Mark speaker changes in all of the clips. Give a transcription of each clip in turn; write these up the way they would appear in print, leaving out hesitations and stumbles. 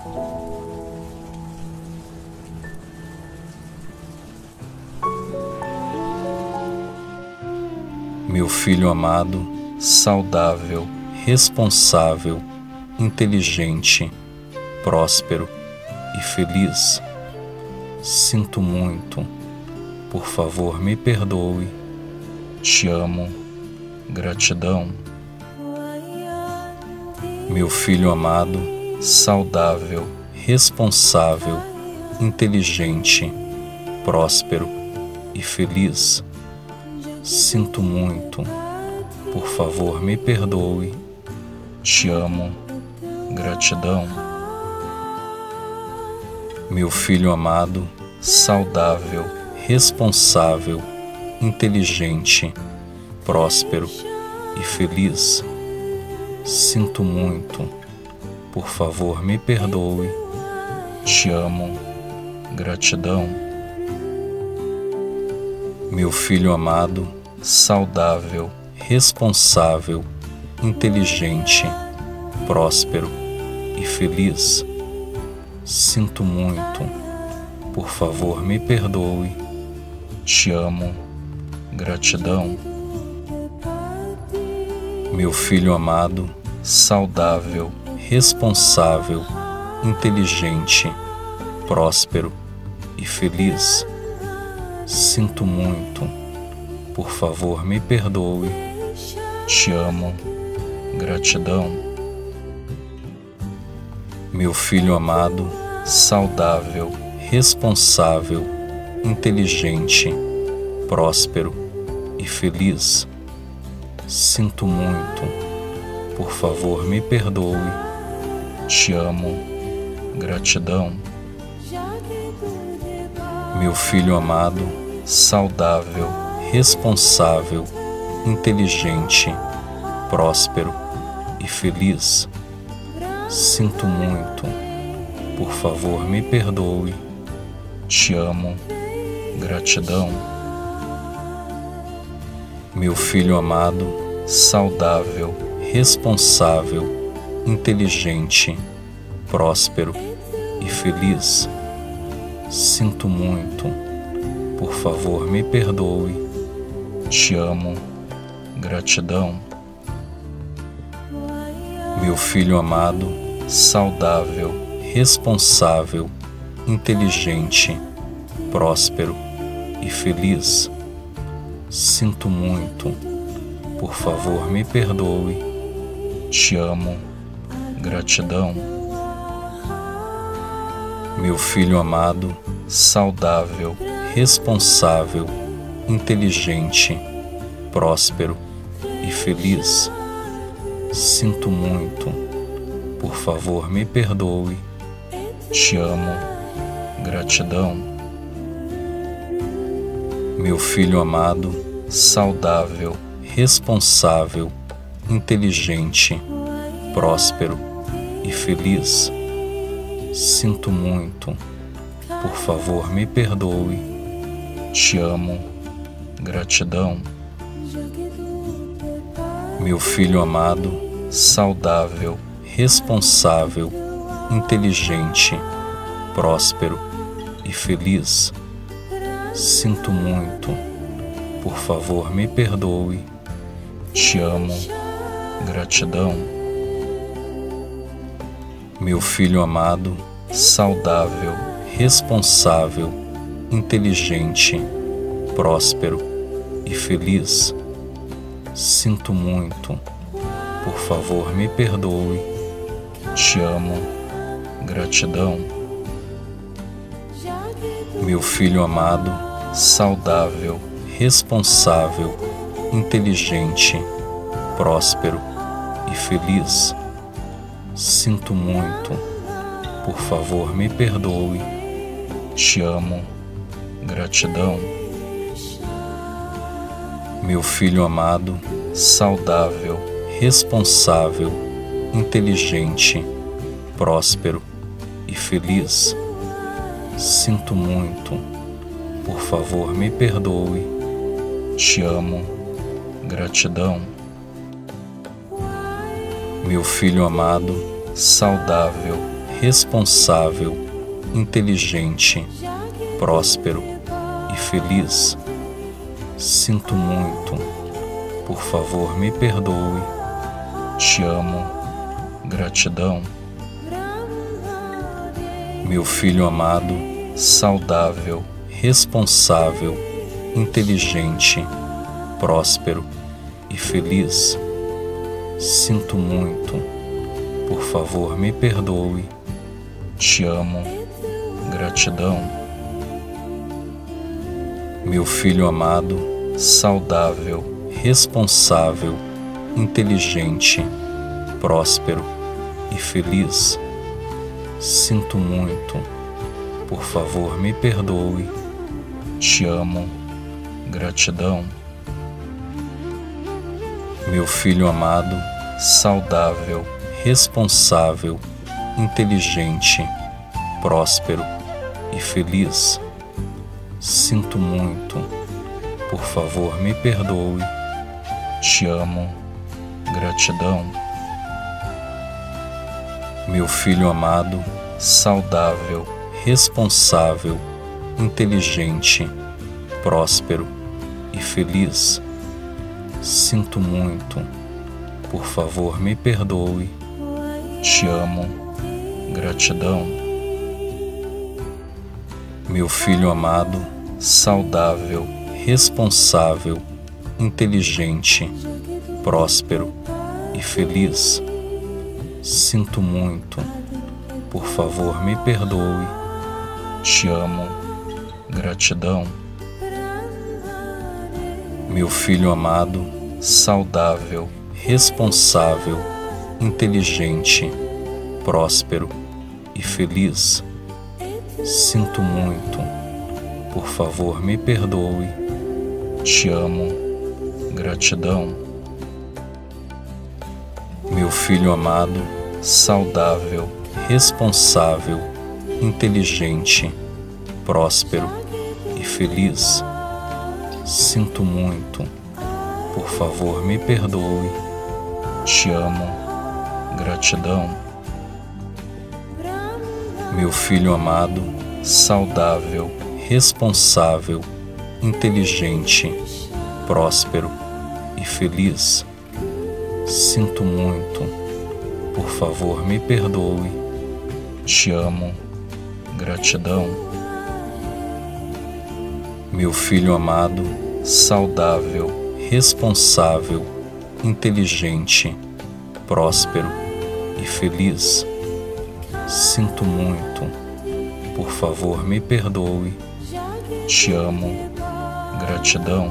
Speaker 1: Meu filho amado, saudável, responsável, inteligente, próspero e feliz. Sinto muito. Por favor, me perdoe. Te amo. Gratidão. Meu filho amado, saudável, responsável, inteligente, próspero e feliz. Sinto muito. Por favor, me perdoe. Te amo. Gratidão. Meu filho amado, saudável, responsável, inteligente, próspero e feliz. Sinto muito. Por favor, me perdoe. Te amo. Gratidão. Meu filho amado, saudável, responsável, inteligente, próspero e feliz. Sinto muito. Por favor, me perdoe. Te amo. Gratidão. Meu filho amado, saudável, responsável, inteligente, próspero e feliz. Sinto muito. Por favor, me perdoe. Te amo. Gratidão. Meu filho amado, saudável, responsável, inteligente, próspero e feliz. Sinto muito. Por favor, me perdoe. Te amo. Gratidão. Meu filho amado, saudável, responsável, inteligente, próspero e feliz. Sinto muito. Por favor, me perdoe. Te amo. Gratidão. Meu filho amado, saudável, responsável, inteligente, próspero e feliz. Sinto muito. Por favor, me perdoe. Te amo. Gratidão. Meu filho amado, saudável, responsável, inteligente, próspero e feliz. Sinto muito. Por favor, me perdoe. Te amo. Gratidão. Meu filho amado, saudável, responsável, inteligente, próspero e feliz. Sinto muito. Por favor, me perdoe. Te amo. Gratidão. Meu filho amado, saudável, responsável, inteligente, próspero e feliz. Sinto muito. Por favor, me perdoe. Te amo. Gratidão. Meu filho amado, saudável, responsável, inteligente, próspero e feliz. Sinto muito. Por favor, me perdoe. Te amo. Gratidão. Meu filho amado, saudável, responsável, inteligente, próspero e feliz. Sinto muito. Por favor, me perdoe. Te amo. Gratidão. Meu filho amado, saudável, responsável, inteligente, próspero e feliz. Sinto muito. Por favor, me perdoe. Te amo. Gratidão. Meu filho amado, saudável, responsável, inteligente, próspero e feliz. Sinto muito. Por favor, me perdoe. Te amo. Gratidão. Meu filho amado, saudável, responsável, inteligente, próspero e feliz. Sinto muito. Por favor, me perdoe. Te amo. Gratidão. Meu filho amado, saudável, responsável, inteligente, próspero e feliz. Sinto muito. Por favor, me perdoe. Te amo. Gratidão. Meu filho amado, saudável, responsável, inteligente, próspero e feliz. Sinto muito. Por favor, me perdoe. Te amo. Gratidão. Meu filho amado, saudável, responsável, inteligente, próspero e feliz. Sinto muito. Por favor, me perdoe. Te amo. Gratidão. Meu filho amado, saudável, responsável, inteligente, próspero e feliz. Sinto muito. Por favor, me perdoe. Te amo. Gratidão. Meu filho amado, saudável, responsável, inteligente, próspero e feliz. Sinto muito. Por favor, me perdoe. Te amo. Gratidão. Meu filho amado, saudável, responsável, inteligente, próspero e feliz. Sinto muito. Por favor, me perdoe. Te amo. Gratidão. Meu filho amado, saudável, responsável, inteligente, próspero e feliz. Sinto muito. Por favor, me perdoe. Te amo. Gratidão. Meu filho amado, saudável, responsável, inteligente, próspero e feliz. Sinto muito. Por favor, me perdoe. Te amo. Gratidão. Meu filho amado, saudável, responsável, inteligente, próspero e feliz. Sinto muito. Por favor, me perdoe. Te amo. Gratidão.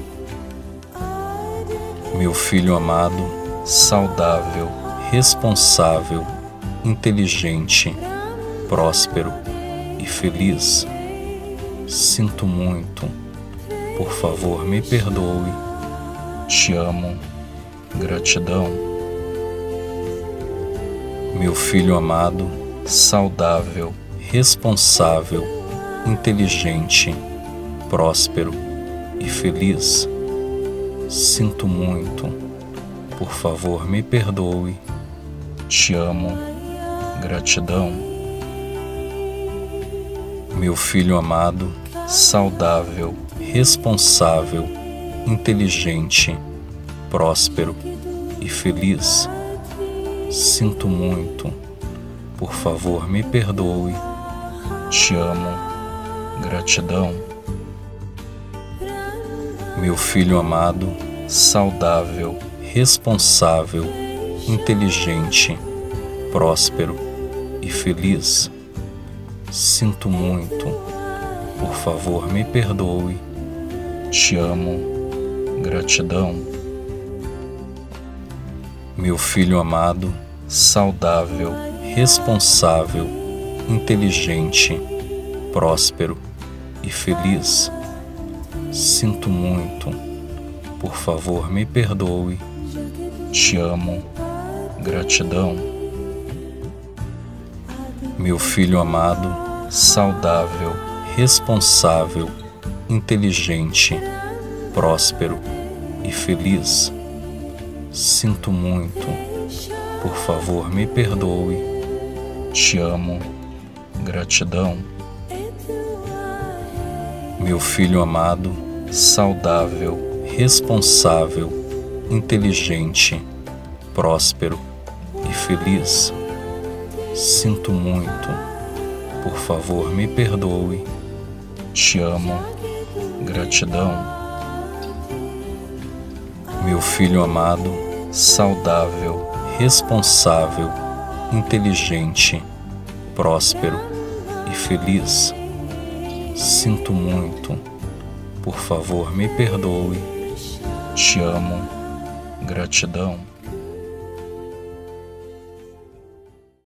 Speaker 1: Meu filho amado, saudável, responsável, inteligente, próspero e feliz. Sinto muito. Por favor, me perdoe. Te amo. Gratidão. Meu filho amado, saudável, responsável, inteligente, próspero e feliz. Sinto muito. Por favor, me perdoe. Te amo. Gratidão. Meu filho amado, saudável, responsável, inteligente, próspero e feliz. Sinto muito. Por favor, me perdoe. Te amo. Gratidão. Meu filho amado, saudável, responsável, inteligente, próspero e feliz. Sinto muito. Por favor, me perdoe. Te amo. Gratidão. Meu filho amado, saudável, responsável, inteligente, próspero e feliz. Sinto muito. Por favor, me perdoe. Te amo. Gratidão. Meu filho amado, saudável, responsável, inteligente, próspero e feliz. Sinto muito. Por favor, me perdoe. Te amo, gratidão. Meu filho amado, saudável, responsável, inteligente, próspero e feliz. Sinto muito. Por favor, me perdoe. Te amo, gratidão. Meu filho amado, saudável, responsável, inteligente, próspero e feliz. Sinto muito. Por favor, me perdoe. Te amo, gratidão.